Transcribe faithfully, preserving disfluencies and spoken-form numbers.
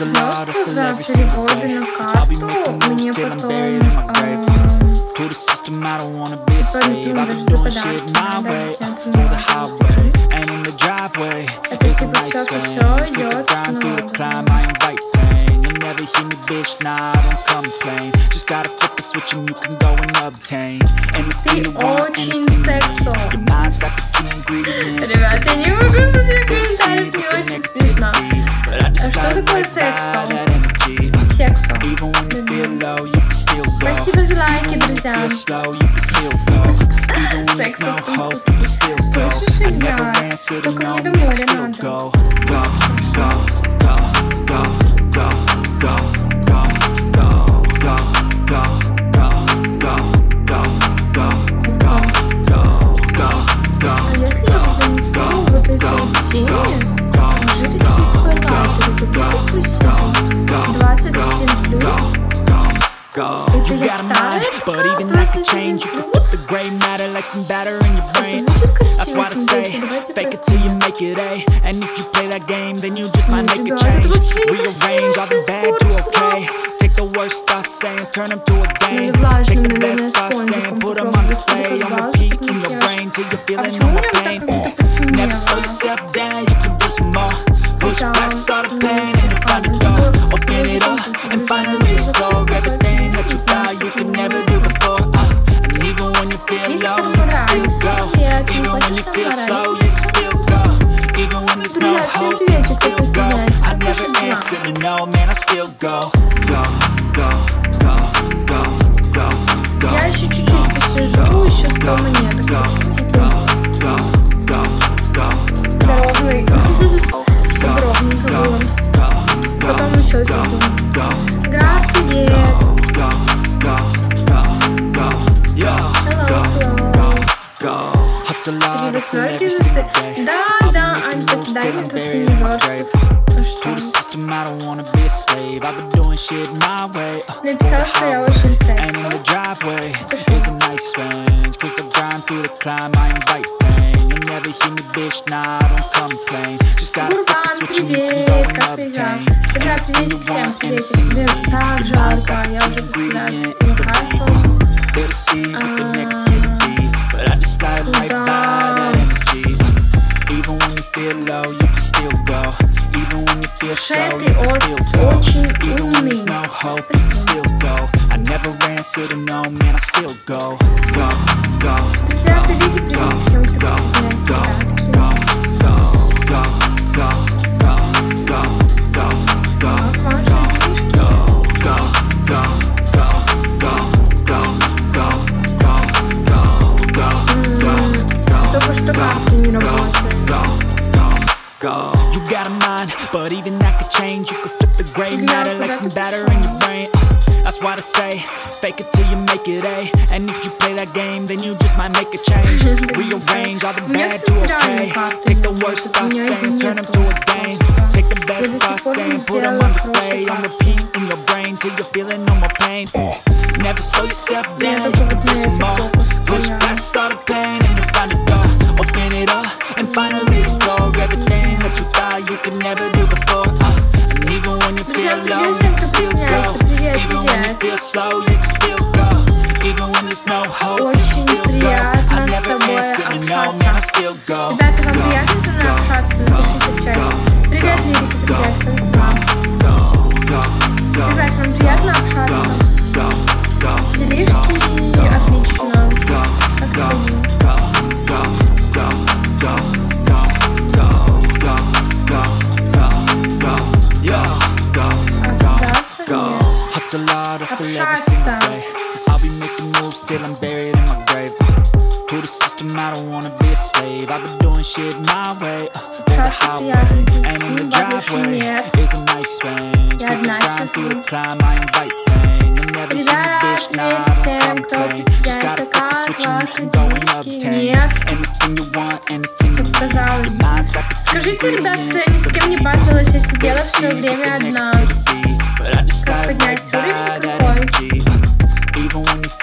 знал, что за переводы на карту мне потом To the system, I don't wanna be a slave. I've been doing shit my way, through the highway, and in the driveway is a nice range. Cause I grind through the climb, I invite pain. You'll never hear me, bitch, nah, I don't complain. Just gotta flip the switch and you can go and obtain anything you want, anything you need. Your mind's got the key ingredient. Ребята, я не могу смотреть комментарии, мне очень смешно. А что такое сексо? Сексо. Спасибо за лайки, друзья. Сексо, слышишь, играть? Только мне до моря надо. You got a mind, but even that can change. You can flip the gray matter like some batter in your brain. That's why I say, fake it till you make it A. And if you play that game, then you just might make a change. Rearrange all the bad to okay. Take the worst thoughts saying, turn them to a game. Take the best thoughts saying, put them on display. On repeat in your brain till you're feeling no more pain. Never slow yourself down, you can do some more. Push past, start a pain, and you'll find a door. Open it up, and finally explore everything that you thought you could never do before. uh, And even when you feel low, you can still go. Even when you feel slow, you can still go. Even when there's no hope, you can still go. I never answer to no, man, I still go. Go, go, go, go, go, go. Я еще чуть-чуть посижу, еще сто монеток. Go, go, go, go, Здоровый. Здоровненько было. Потом еще один. Граф, привет. Да, да, Ань, дай мне тут университет. Ну что? Написал, что я очень секси. Бурбан, привет, как дела? Ребят, привет всем, приветик. Блин, так жарко, я уже представляю, что не кайфом. Шет, ты очень умный. Друзья, приветик, привет всем, кто только что карты не работают. You got a mind, but even that could change. You could flip the gray matter like some batter in your brain. That's why I say, fake it till you make it A. And if you play that game, then you just might make a change. Rearrange all the bad to okay. Take the worst thoughts saying, turn them to a game. Take the best thoughts saying, put them on display. On repeat in your brain till you're feeling no more pain. Never slow yourself down, you can do some more. Push past, start a pain, and you'll find a door. Open it up, and finally explore everything that you thought you could never do before. uh, And even when you feel low, you can still go. Even when you feel slow, you can still go. Even when there's no hope, you can still go. I never answer to no, man, I still go. Ребята, вам приятно со мной общаться? Напишите в чате. Привет, Лирика, привет, Фэнсмам. Ребят, вам приятно общаться? Делишки, отлично. Как вы? Hustle hard, hustle every single day. I'll be making moves till I'm buried in my grave. To the system, I don't wanna be a slave. I've been doing shit my way, uh, the highway, and in the driveway is a nice range. Cause I grind through the climb, I invite pain. You'll never hear me, bitch, nah, I don't complain. Just gotta flip the switch and you can go and obtain anything you want, anything you need. Your mind's got the Скажите, ребят, что я ни с кем не батилась, я сидела все время одна. Как поднять уровень какой?